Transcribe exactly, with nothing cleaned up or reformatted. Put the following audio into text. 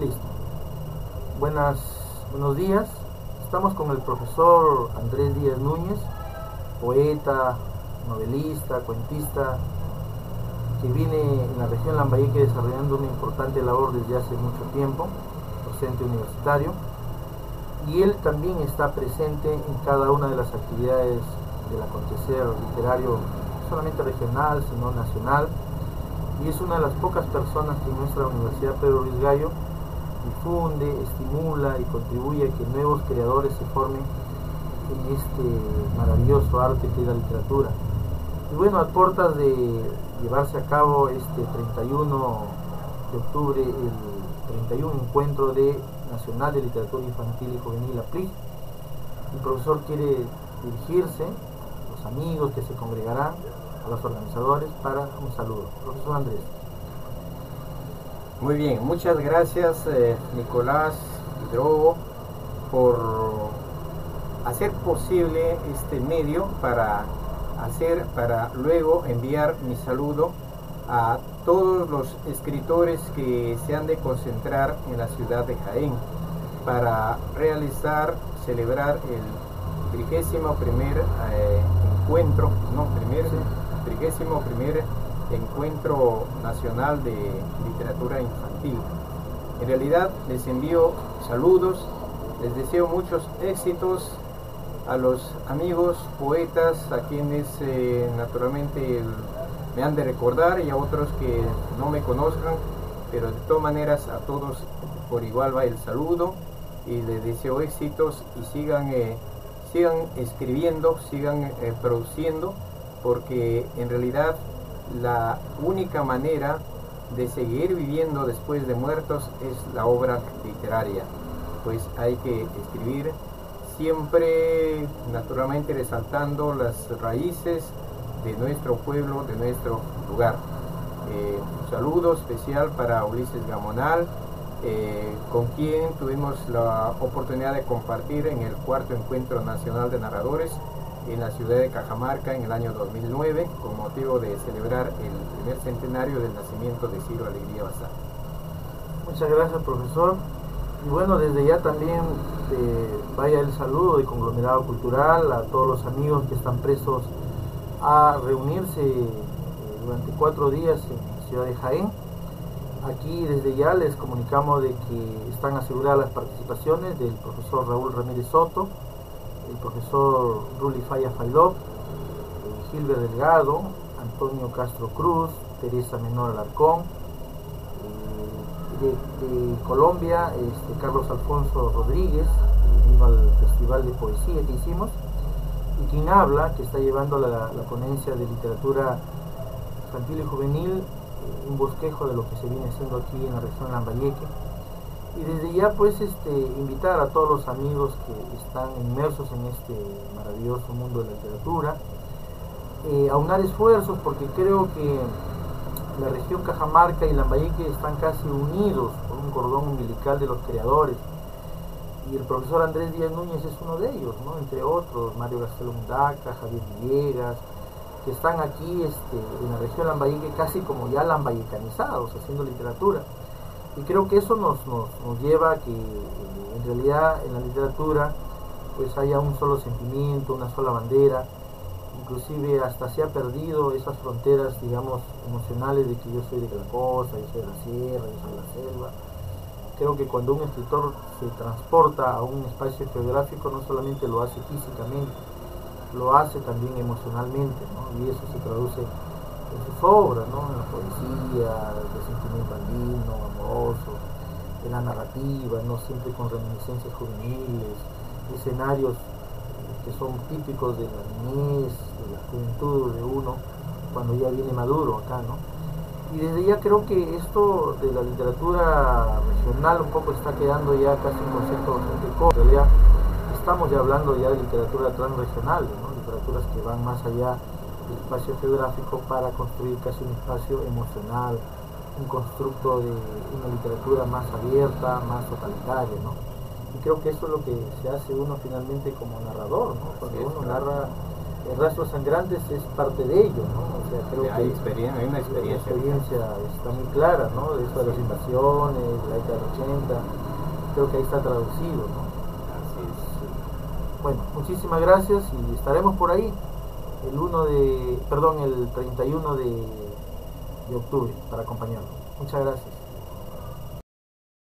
Listo. Buenas, buenos días. Estamos con el profesor Andrés Díaz Núñez, poeta, novelista, cuentista, que viene en la región Lambayeque desarrollando una importante labor desde hace mucho tiempo, docente universitario, y él también está presente en cada una de las actividades del acontecer literario, no solamente regional, sino nacional, y es una de las pocas personas que en nuestra Universidad Pedro Luis Gallo difunde, estimula y contribuye a que nuevos creadores se formen en este maravilloso arte que es la literatura. Y bueno, a puertas de llevarse a cabo este treinta y uno de octubre el treinta y uno Encuentro de Nacional de Literatura Infantil y Juvenil A P L I G, el profesor quiere dirigirse a los amigos que se congregarán, a los organizadores, para un saludo. Profesor Andrés. Muy bien, muchas gracias eh, Nicolás Hidrogo por hacer posible este medio para hacer, para luego enviar mi saludo a todos los escritores que se han de concentrar en la ciudad de Jaén para realizar, celebrar el trigésimo primer eh, encuentro, no, primer, sí. trigésimo primer Encuentro Nacional de Literatura Infantil. En realidad les envío saludos, les deseo muchos éxitos a los amigos poetas, a quienes eh, naturalmente me han de recordar, y a otros que no me conozcan, pero de todas maneras a todos por igual va el saludo y les deseo éxitos y sigan, eh, sigan escribiendo, sigan eh, produciendo, porque en realidad la única manera de seguir viviendo después de muertos es la obra literaria. Pues hay que escribir siempre, naturalmente resaltando las raíces de nuestro pueblo, de nuestro lugar. Eh, un saludo especial para Ulises Gamonal, eh, con quien tuvimos la oportunidad de compartir en el cuarto Encuentro Nacional de Narradores en la ciudad de Cajamarca en el año dos mil nueve, con motivo de celebrar el primer centenario del nacimiento de Ciro Alegría Bazán. Muchas gracias, profesor. Y bueno, desde ya también eh, vaya el saludo de Conglomerado Cultural a todos los amigos que están presos a reunirse eh, durante cuatro días en la ciudad de Jaén. Aquí desde ya les comunicamos de que están aseguradas las participaciones del profesor Raúl Ramírez Soto, el profesor Ruli Falla Failop, Gilbert Delgado, Antonio Castro Cruz, Teresa Menor Alarcón, de, de Colombia, este, Carlos Alfonso Rodríguez, que vino al festival de poesía que hicimos, y quien habla, que está llevando la, la ponencia de literatura infantil y juvenil, un bosquejo de lo que se viene haciendo aquí en la región Lambayeque. Y desde ya pues este, invitar a todos los amigos que están inmersos en este maravilloso mundo de la literatura, eh, aunar esfuerzos, porque creo que la región Cajamarca y Lambayeque están casi unidos por un cordón umbilical de los creadores, y el profesor Andrés Díaz Núñez es uno de ellos, ¿no? Entre otros, Mario Gastelo Mundaca, Javier Villegas, que están aquí este, en la región Lambayeque casi como ya lambayecanizados, haciendo literatura. Y creo que eso nos, nos, nos lleva a que eh, en realidad en la literatura pues haya un solo sentimiento, una sola bandera. Inclusive hasta se ha perdido esas fronteras, digamos, emocionales de que yo soy de la costa, yo soy de la sierra, yo soy de la selva. Creo que cuando un escritor se transporta a un espacio geográfico, no solamente lo hace físicamente, lo hace también emocionalmente, ¿no? Y eso se traduce en sus obras, ¿no? En la poesía, el sentimiento andino, amoroso, en la narrativa, no siempre con reminiscencias juveniles, escenarios que son típicos de la niñez, de la juventud de uno, cuando ya viene maduro acá, ¿no? Y desde ya creo que esto de la literatura regional un poco está quedando ya casi un concepto bastante corto. En realidad estamos ya hablando ya de literatura transregional, ¿no? Literaturas que van más allá del espacio geográfico para construir casi un espacio emocional, un constructo de una literatura más abierta, más totalitaria, ¿no? Y creo que eso es lo que se hace uno finalmente como narrador, ¿no? Cuando uno narra el Rastros Sangrantes es parte de ello, ¿no? O sea, creo hay, que experiencia, hay una experiencia. La experiencia está muy clara, ¿no? De eso de las invasiones, de la década del ochenta, creo que ahí está traducido, ¿no? Así es. Bueno, muchísimas gracias y estaremos por ahí el uno de, perdón, el treinta y uno de, de octubre para acompañarnos. Muchas gracias.